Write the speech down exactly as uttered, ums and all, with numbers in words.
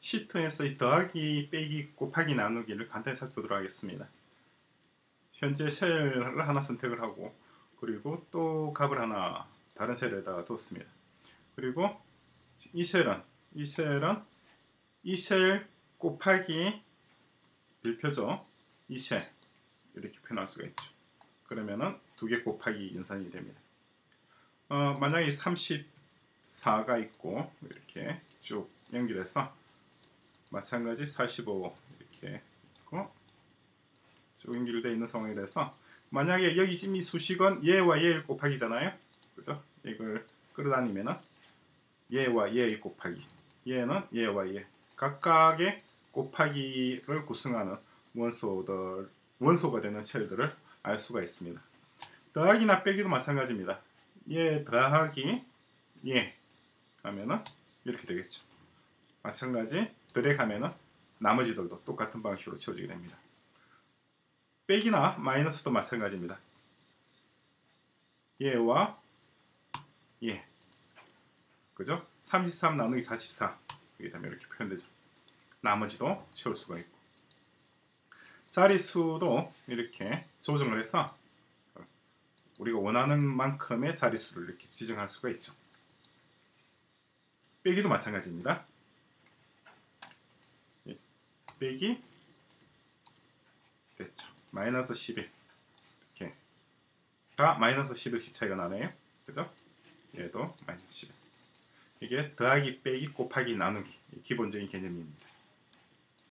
시트에서 이 더하기, 빼기, 곱하기, 나누기를 간단히 살펴보도록 하겠습니다. 현재 셀을 하나 선택을 하고, 그리고 또 값을 하나 다른 셀에다가 뒀습니다. 그리고 이 셀은 이 셀은 이 셀 곱하기 일표죠. 이 셀 이렇게 표현할 수가 있죠. 그러면은 두 개 곱하기 연산이 됩니다. 어, 만약에 삼십사가 있고 이렇게 쭉 연결해서 마찬가지 사십오 이렇게 있고 쭉 연결되어 있는 상황이라서 만약에 여기 지금 이 수식은 얘와 얘를 곱하기잖아요. 그죠? 이걸 끌어다니면은 얘와 얘의 곱하기, 얘는 얘와 얘 각각의 곱하기를 구성하는 원소들, 원소가 되는 셀들을 알 수가 있습니다. 더하기나 빼기도 마찬가지입니다. 얘 더하기 얘 하면은 이렇게 되겠죠. 마찬가지 드래그 하면은 나머지들도 똑같은 방식으로 채워지게 됩니다. 빼기나 마이너스도 마찬가지입니다. 얘와 얘 그죠? 삼십삼 나누기 사십사 이게 되면 이렇게 표현되죠. 나머지도 채울 수가 있고 자릿수도 이렇게 조정을 해서 우리가 원하는 만큼의 자릿수를 이렇게 지정할 수가 있죠. 빼기도 마찬가지입니다. 빼기 됐죠. 마이너스 십일 이렇게 다 마이너스 십일씩 차이가 나네요. 그죠? 얘도 마이너스 십일. 이게 더하기, 빼기, 곱하기, 나누기 기본적인 개념입니다.